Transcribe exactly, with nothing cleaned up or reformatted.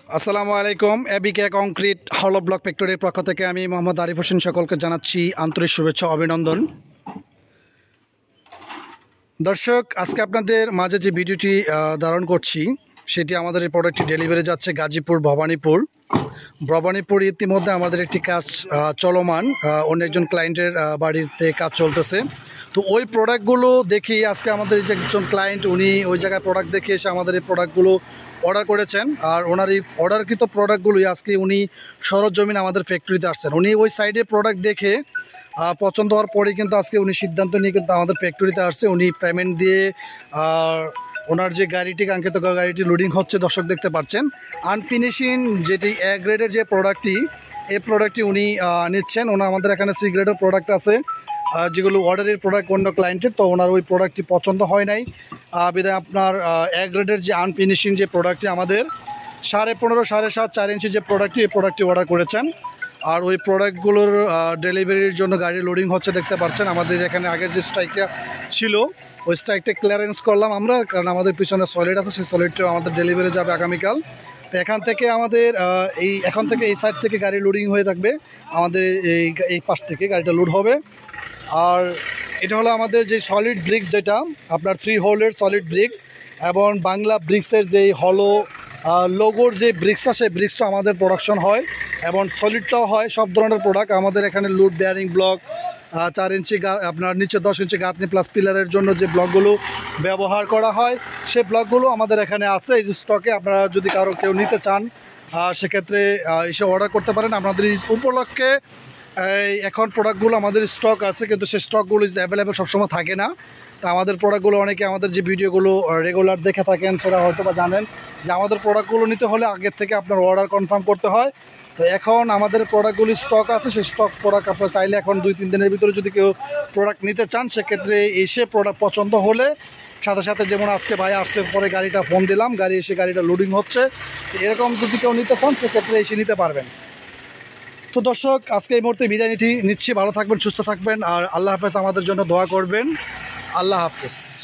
আসসালামু আলাইকুম। এবিকে কংক্রিট হলো ব্লক ফ্যাক্টরির পক্ষ থেকে আমি মোহাম্মদ আরিফ হোসেন সকলকে জানাচ্ছি আন্তরিক শুভেচ্ছা অভিনন্দন। দর্শক, আজকে আপনাদের মাঝে যে ভিডিওটি ধারণ করছি সেটি আমাদের এই প্রোডাক্টটি ডেলিভারি যাচ্ছে গাজীপুর ভবানীপুর। ভবানীপুর ইতিমধ্যে আমাদের একটি কাজ চলমান, অন্য একজন ক্লায়েন্টের বাড়িতে কাজ চলতেছে। তো ওই প্রোডাক্টগুলো দেখি আজকে আমাদের যে একজন ক্লায়েন্ট উনি ওই জায়গায় প্রোডাক্ট দেখে এসে আমাদের এই প্রোডাক্টগুলো অর্ডার করেছেন। আর ওনার এই অর্ডারকৃত প্রোডাক্টগুলোই আজকে উনি সরজমিন আমাদের ফ্যাক্টরিতে আসছেন। উনি ওই সাইডে প্রোডাক্ট দেখে পছন্দ হওয়ার পরেই কিন্তু আজকে উনি সিদ্ধান্ত নিয়ে কিন্তু আমাদের ফ্যাক্টরিতে আসছে। উনি পেমেন্ট দিয়ে ওনার যে গাড়িটি কাঙ্ক্ষিত গাড়িটি লোডিং হচ্ছে দর্শক দেখতে পাচ্ছেন। আনফিনিশিং যেটি এ গ্রেডের যে প্রোডাক্টটি এই প্রোডাক্টটি উনি নিচ্ছেন। ওনার আমাদের এখানে সি গ্রেডের প্রোডাক্ট আছে যেগুলো অর্ডারের প্রোডাক্ট অন্য ক্লায়েন্টের, তো ওনার ওই প্রোডাক্টটি পছন্দ হয় নাই বিধায় আপনার এ গ্রেডের যে আনফিনিশিং যে প্রোডাক্টটি আমাদের সাড়ে পনেরো সাড়ে সাত চার ইঞ্চি যে প্রোডাক্টটি এই প্রোডাক্টটি অর্ডার করেছেন। আর ওই প্রোডাক্টগুলোর ডেলিভারির জন্য গাড়ি লোডিং হচ্ছে দেখতে পাচ্ছেন। আমাদের এখানে আগের যে স্ট্রাইকটা ছিল ওই স্ট্রাইকটা ক্লিয়ারেন্স করলাম আমরা, কারণ আমাদের পিছনে সলিড আছে, সেই সলিডটাও আমাদের ডেলিভারি যাবে আগামীকাল। তো এখান থেকে আমাদের এই এখন থেকে এই সাইড থেকে গাড়ি লোডিং হয়ে থাকবে, আমাদের এই এই পাশ থেকে গাড়িটা লোড হবে। আর এটা হলো আমাদের যে সলিড ব্রিক্স, যেটা আপনার থ্রি হোলের সলিড ব্রিক্স এবং বাংলা ব্রিক্সের যেই হলো লোগোর যে ব্রিক্সটা সেই ব্রিক্সটা আমাদের প্রোডাকশন হয় এবং সলিডটাও হয়। সব ধরনের প্রোডাক্ট আমাদের এখানে লুড বেয়ারিং ব্লক, চার ইঞ্চি আপনার নিচে দশ ইঞ্চি গাঁথনি প্লাস পিলারের জন্য যে ব্লকগুলো ব্যবহার করা হয় সেই ব্লকগুলো আমাদের এখানে আছে এই যে স্টকে। আপনারা যদি কারো কেউ নিতে চান সেক্ষেত্রে এসে অর্ডার করতে পারেন। আপনাদের এই উপলক্ষে এই এখন প্রোডাক্টগুলো আমাদের স্টক আছে, কিন্তু সেই স্টকগুলো অ্যাভেলেবেল সবসময় থাকে না। তা আমাদের প্রোডাক্টগুলো অনেকে আমাদের যে ভিডিওগুলো রেগুলার দেখে থাকেন সেটা হয়তো বা জানেন যে আমাদের প্রোডাক্টগুলো নিতে হলে আগের থেকে আপনার অর্ডার কনফার্ম করতে হয়। তো এখন আমাদের প্রোডাক্টগুলি স্টক আছে, সেই স্টক প্রোডাক্ট আপনারা চাইলে এখন দুই তিন দিনের ভিতরে যদি কেউ প্রোডাক্ট নিতে চান সেক্ষেত্রে এসে প্রোডাক্ট পছন্দ হলে সাথে সাথে, যেমন আজকে ভাই আসছে পরে গাড়িটা ফোন দিলাম, গাড়ি এসে গাড়িটা লোডিং হচ্ছে, এরকম যদি কেউ নিতে চান সেক্ষেত্রে এসে নিতে পারবেন। তো দর্শক, আজকে এই মুহূর্তে বিদায় নিচ্ছি। ভালো থাকবেন, সুস্থ থাকবেন, আর আল্লাহ হাফেজ। আমাদের জন্য দোয়া করবেন। আল্লাহ হাফেজ।